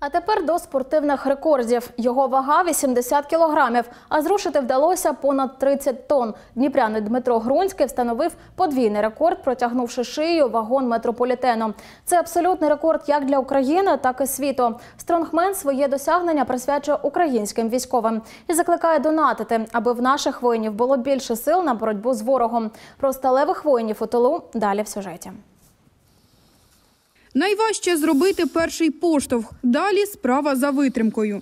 А тепер до спортивних рекордів. Його вага – 80 кілограмів, а зрушити вдалося понад 30 тонн. Дніпрянин Дмитро Грунський встановив подвійний рекорд, протягнувши шиєю вагон метрополітену. Це абсолютний рекорд як для України, так і світу. Стронгмен своє досягнення присвячує українським військовим і закликає донатити, аби в наших воїнів було більше сил на боротьбу з ворогом. Про сталевих воїнів у тилу далі в сюжеті. Найважче – зробити перший поштовх. Далі справа за витримкою.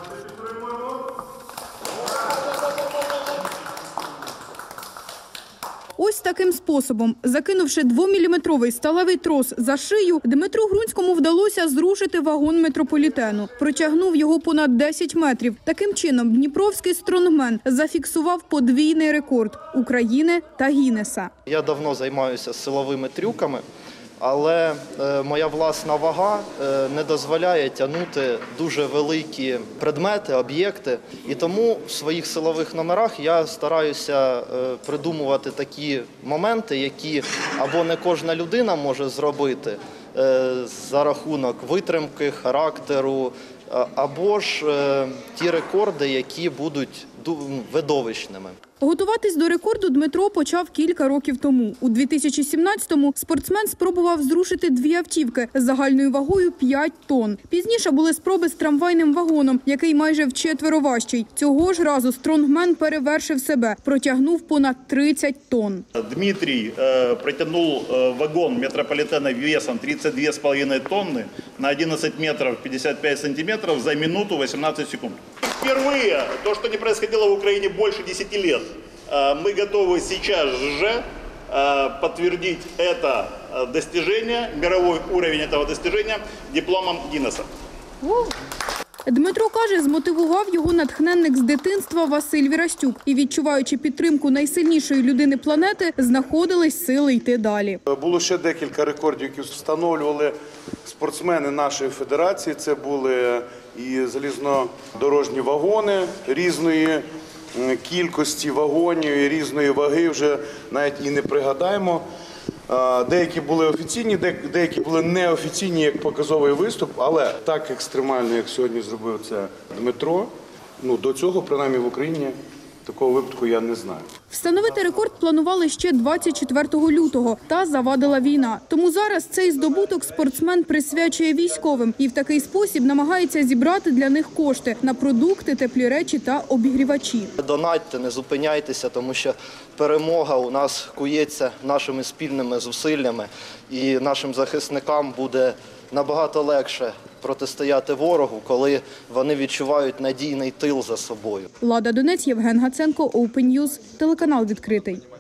Ось таким способом, закинувши 2-міліметровий сталевий трос за шию, Дмитру Грунському вдалося зрушити вагон метрополітену. Протягнув його понад 10 метрів. Таким чином, дніпровський стронгмен зафіксував подвійний рекорд України та Гіннеса. Я давно займаюся силовими трюками, але моя власна вага не дозволяє тягнути дуже великі предмети, об'єкти. І тому в своїх силових номерах я стараюся придумувати такі моменти, які або не кожна людина може зробити за рахунок витримки, характеру, або ж ті рекорди, які будуть видовищними. Готуватись до рекорду Дмитро почав кілька років тому. У 2017-му спортсмен спробував зрушити 2 автівки з загальною вагою 5 тонн. Пізніше були спроби з трамвайним вагоном, який майже вчетверо важчий. Цього ж разу стронгмен перевершив себе, протягнув понад 30 тонн. Дмитрий протянул вагон метрополитена весом 32,5 тонны на 11 метров 55 сантиметров за минуту 18 секунд. Впервые, то, что не происходило в Украине больше 10 лет, мы готовы сейчас же подтвердить это достижение, мировой уровень этого достижения дипломом Гиннесса. Дмитро каже, змотивував його натхненник з дитинства Василь Вірастюк. І, відчуваючи підтримку найсильнішої людини планети, знаходились сили йти далі. Було ще декілька рекордів, які встановлювали спортсмени нашої федерації. Це були і залізнодорожні вагони різної кількості вагонів і різної ваги, вже навіть і не пригадаємо. Деякі були офіційні, деякі були неофіційні, як показовий виступ, але так екстремально, як сьогодні зробив це Дмитро, до цього, принаймні в Україні, такого випадку я не знаю. Встановити рекорд планували ще 24 лютого, та завадила війна. Тому зараз цей здобуток спортсмен присвячує військовим і в такий спосіб намагається зібрати для них кошти на продукти, теплі речі та обігрівачі. Донатьте, не зупиняйтеся, тому що перемога у нас кується нашими спільними зусиллями, і нашим захисникам буде набагато легше протистояти ворогу, коли вони відчувають надійний тил за собою. Лада Донець, Євген Гаценко, Open News, телеканал «Відкритий».